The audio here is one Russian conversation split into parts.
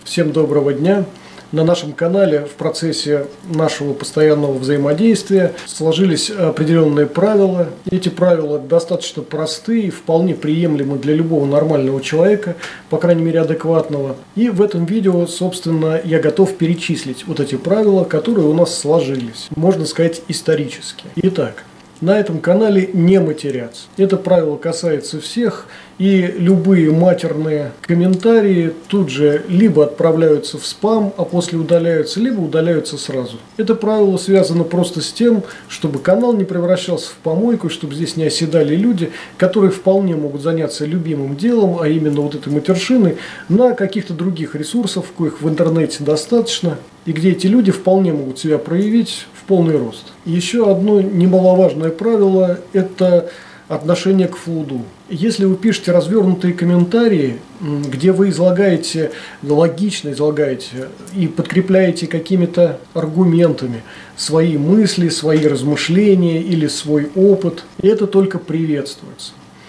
Всем доброго дня! На нашем канале в процессе нашего постоянного взаимодействия сложились определенные правила. Эти правила достаточно простые, вполне приемлемы для любого нормального человека, по крайней мере адекватного. И в этом видео, собственно, я готов перечислить вот эти правила, которые у нас сложились, можно сказать, исторически. Итак, на этом канале не матерятся. Это правило касается всех, и любые матерные комментарии тут же либо отправляются в спам, а после удаляются, либо удаляются сразу. Это правило связано просто с тем, чтобы канал не превращался в помойку, чтобы здесь не оседали люди, которые вполне могут заняться любимым делом, а именно вот этой матершиной, на каких-то других ресурсах, коих в интернете достаточно, и где эти люди вполне могут себя проявить в полный рост. Еще одно немаловажное правило – это отношение к флуду. Если вы пишете развернутые комментарии, где вы излагаете, логично излагаете и подкрепляете какими-то аргументами свои мысли, свои размышления или свой опыт, это только приветствуется.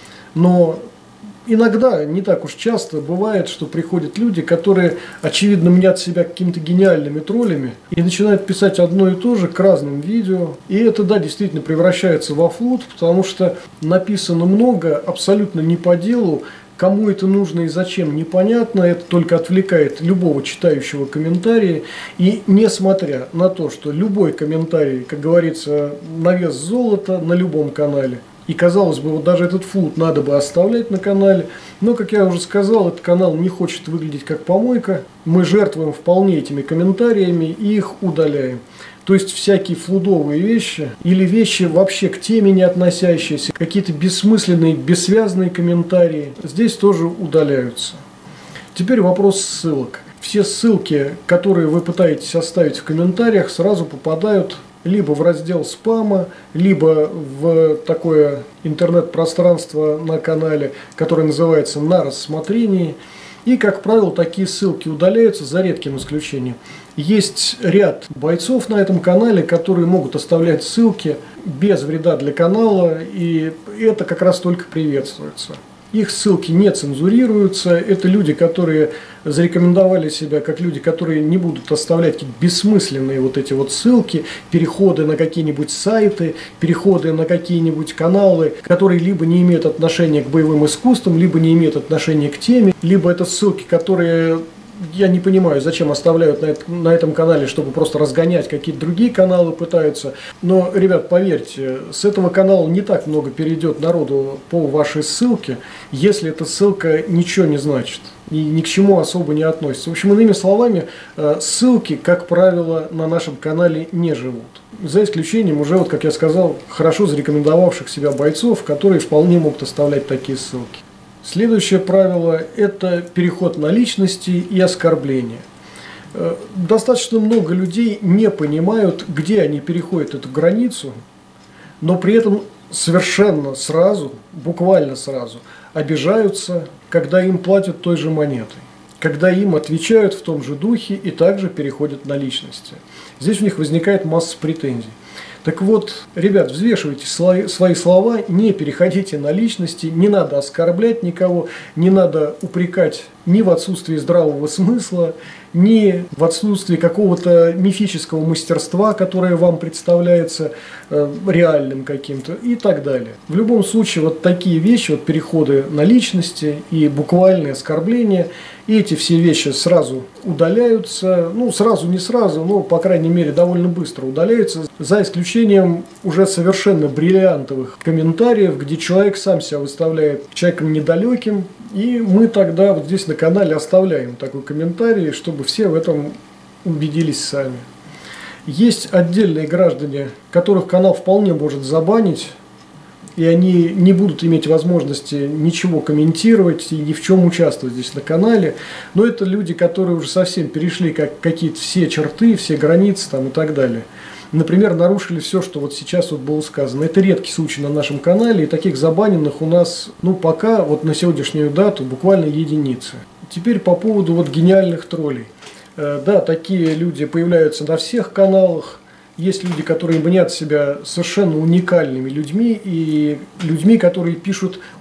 Но иногда, не так уж часто, бывает, что приходят люди, которые, очевидно, мнят себя какими-то гениальными троллями и начинают писать одно и то же к разным видео. И это, да, действительно превращается во флуд, потому что написано много, абсолютно не по делу. Кому это нужно и зачем, непонятно, это только отвлекает любого читающего комментарии. И несмотря на то, что любой комментарий, как говорится, на вес золота на любом канале, и, казалось бы, вот даже этот флуд надо бы оставлять на канале. Но, как я уже сказал, этот канал не хочет выглядеть как помойка. Мы жертвуем вполне этими комментариями и их удаляем. То есть всякие флудовые вещи или вещи вообще к теме не относящиеся, какие-то бессмысленные, бессвязные комментарии здесь тоже удаляются. Теперь вопрос ссылок. Все ссылки, которые вы пытаетесь оставить в комментариях, сразу попадают либо в раздел спама, либо в такое интернет-пространство на канале, которое называется «На рассмотрении». И, как правило, такие ссылки удаляются за редким исключением. Есть ряд бойцов на этом канале, которые могут оставлять ссылки без вреда для канала, и это как раз только приветствуется. Их ссылки не цензурируются. Это люди, которые зарекомендовали себя как люди, которые не будут оставлять какие-то бессмысленные вот эти вот ссылки, переходы на какие-нибудь сайты, переходы на какие-нибудь каналы, которые либо не имеют отношения к боевым искусствам, либо не имеют отношения к теме, либо это ссылки, которые... Я не понимаю, зачем оставляют на этом канале, чтобы просто разгонять какие-то другие каналы пытаются. Но, ребят, поверьте, с этого канала не так много перейдет народу по вашей ссылке, если эта ссылка ничего не значит и ни к чему особо не относится. В общем, иными словами, ссылки, как правило, на нашем канале не живут. За исключением уже, вот как я сказал, хорошо зарекомендовавших себя бойцов, которые вполне могут оставлять такие ссылки. Следующее правило – это переход на личности и оскорбления. Достаточно много людей не понимают, где они переходят эту границу, но при этом совершенно сразу, буквально сразу, обижаются, когда им платят той же монетой, когда им отвечают в том же духе и также переходят на личности. Здесь у них возникает масса претензий. Так вот, ребят, взвешивайте свои слова, не переходите на личности, не надо оскорблять никого, не надо упрекать ни в отсутствии здравого смысла, ни в отсутствии какого-то мифического мастерства, которое вам представляется реальным каким-то и так далее. В любом случае, вот такие вещи, вот переходы на личности и буквальные оскорбления, и эти все вещи сразу удаляются, ну сразу не сразу, но по крайней мере довольно быстро удаляются, за исключением уже совершенно бриллиантовых комментариев, где человек сам себя выставляет человеком недалеким, и мы тогда вот здесь на канале оставляем такой комментарий, чтобы все в этом убедились сами. Есть отдельные граждане, которых канал вполне может забанить, и они не будут иметь возможности ничего комментировать и ни в чем участвовать здесь на канале. Но это люди, которые уже совсем перешли какие-то все черты, все границы там и так далее. Например, нарушили все, что вот сейчас вот было сказано. Это редкий случай на нашем канале, и таких забаненных у нас, ну, пока, вот на сегодняшнюю дату, буквально единицы. Теперь по поводу вот гениальных троллей. Да, такие люди появляются на всех каналах. Есть люди, которые мнят себя совершенно уникальными людьми, и людьми, которые пишут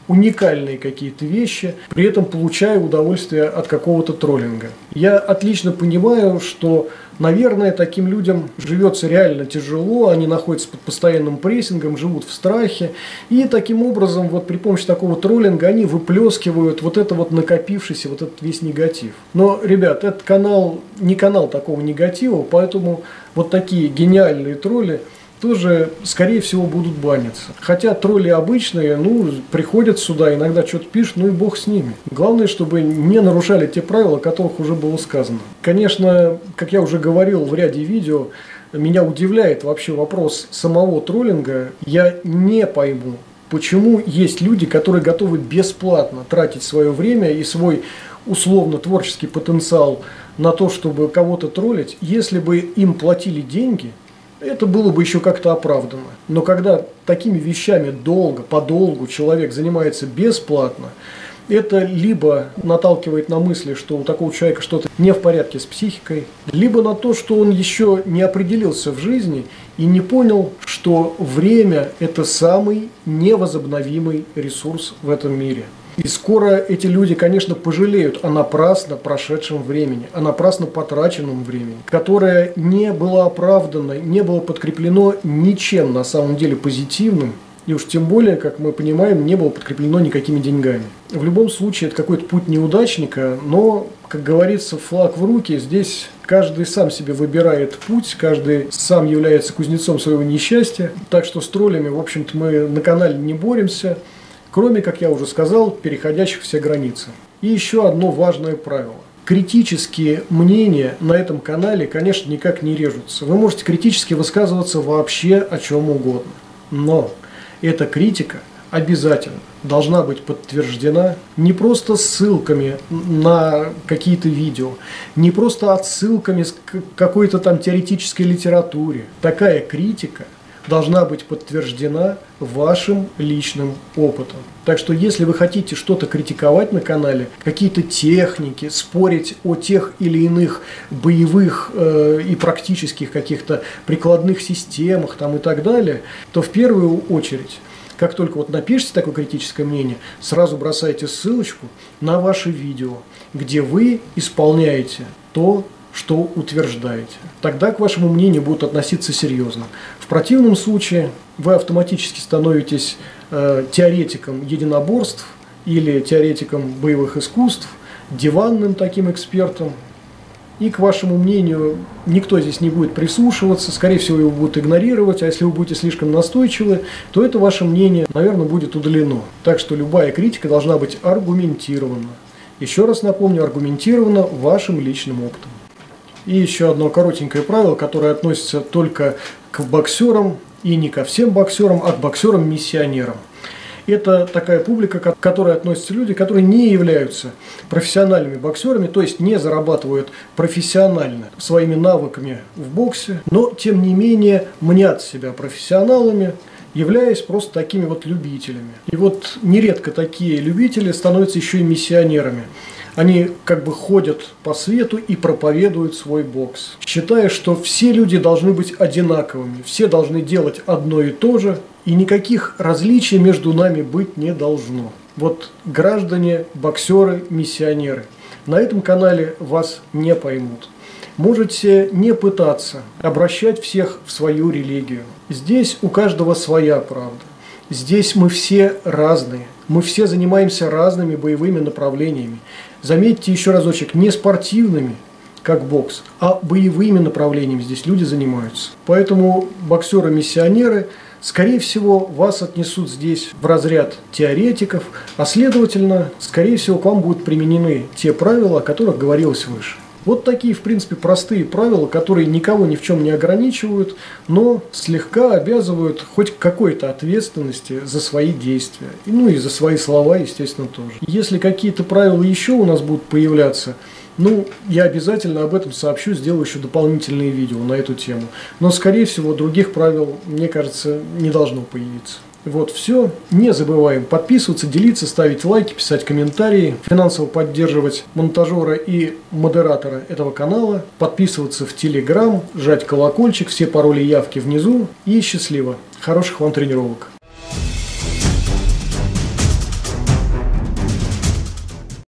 уникальные какие-то вещи, при этом получая удовольствие от какого-то троллинга. Я отлично понимаю, что, наверное, таким людям живется реально тяжело, они находятся под постоянным прессингом, живут в страхе, и таким образом вот при помощи такого троллинга они выплескивают вот это вот накопившийся, вот этот весь негатив. Но, ребят, этот канал не канал такого негатива, поэтому вот такие гениальные тролли тоже, скорее всего, будут баниться. Хотя тролли обычные, приходят сюда, иногда что-то пишут, и бог с ними. Главное, чтобы не нарушали те правила, о которых уже было сказано. Конечно, как я уже говорил в ряде видео, меня удивляет вообще вопрос самого троллинга. Я не пойму, почему есть люди, которые готовы бесплатно тратить свое время и свой условно-творческий потенциал на то, чтобы кого-то троллить. Если бы им платили деньги, это было бы еще как-то оправдано. Но когда такими вещами подолгу человек занимается бесплатно, это либо наталкивает на мысли, что у такого человека что-то не в порядке с психикой, либо на то, что он еще не определился в жизни и не понял, что время – это самый невозобновимый ресурс в этом мире. И скоро эти люди, конечно, пожалеют о напрасно прошедшем времени, о напрасно потраченном времени, которое не было оправдано, не было подкреплено ничем на самом деле позитивным, и уж тем более, как мы понимаем, не было подкреплено никакими деньгами. В любом случае, это какой-то путь неудачника, но, как говорится, флаг в руки, здесь каждый сам себе выбирает путь, каждый сам является кузнецом своего несчастья, так что с троллями, в общем-то, мы на канале не боремся, кроме, как я уже сказал, переходящих все границы. И еще одно важное правило. Критические мнения на этом канале, конечно, никак не режутся. Вы можете критически высказываться вообще о чем угодно. Но эта критика обязательно должна быть подтверждена не просто ссылками на какие-то видео, не просто отсылками к какой-то там теоретической литературе. Такая критика должна быть подтверждена вашим личным опытом. Так что если вы хотите что-то критиковать на канале, какие-то техники, спорить о тех или иных боевых и практических каких-то прикладных системах там, и так далее, то в первую очередь, как только вот напишите такое критическое мнение, сразу бросайте ссылочку на ваше видео, где вы исполняете то, что утверждаете. Тогда к вашему мнению будут относиться серьезно. В противном случае вы автоматически становитесь теоретиком единоборств или теоретиком боевых искусств, диванным таким экспертом. И к вашему мнению никто здесь не будет прислушиваться, скорее всего его будут игнорировать, а если вы будете слишком настойчивы, то это ваше мнение, наверное, будет удалено. Так что любая критика должна быть аргументирована. Еще раз напомню, аргументирована вашим личным опытом. И еще одно коротенькое правило, которое относится только к боксерам и не ко всем боксерам, а к боксерам-миссионерам. Это такая публика, к которой относятся люди, которые не являются профессиональными боксерами, то есть не зарабатывают профессионально своими навыками в боксе, но тем не менее мнят себя профессионалами, являясь просто такими вот любителями. И вот нередко такие любители становятся еще и миссионерами. Они как бы ходят по свету и проповедуют свой бокс, считая, что все люди должны быть одинаковыми, все должны делать одно и то же, и никаких различий между нами быть не должно. Вот граждане, боксеры, миссионеры, на этом канале вас не поймут. Можете не пытаться обращать всех в свою религию. Здесь у каждого своя правда. Здесь мы все разные, мы все занимаемся разными боевыми направлениями. Заметьте еще разочек, не спортивными, как бокс, а боевыми направлениями здесь люди занимаются. Поэтому боксеры-миссионеры, скорее всего, вас отнесут здесь в разряд теоретиков, а следовательно, скорее всего, к вам будут применены те правила, о которых говорилось выше. Вот такие, в принципе, простые правила, которые никого ни в чем не ограничивают, но слегка обязывают хоть к какой-то ответственности за свои действия. Ну и за свои слова, естественно, тоже. Если какие-то правила еще у нас будут появляться, я обязательно об этом сообщу, сделаю еще дополнительные видео на эту тему. Но, скорее всего, других правил, мне кажется, не должно появиться. Вот, все. Не забываем подписываться, делиться, ставить лайки, писать комментарии, финансово поддерживать монтажера и модератора этого канала, подписываться в Telegram, жать колокольчик, все пароли и явки внизу. И счастливо. Хороших вам тренировок.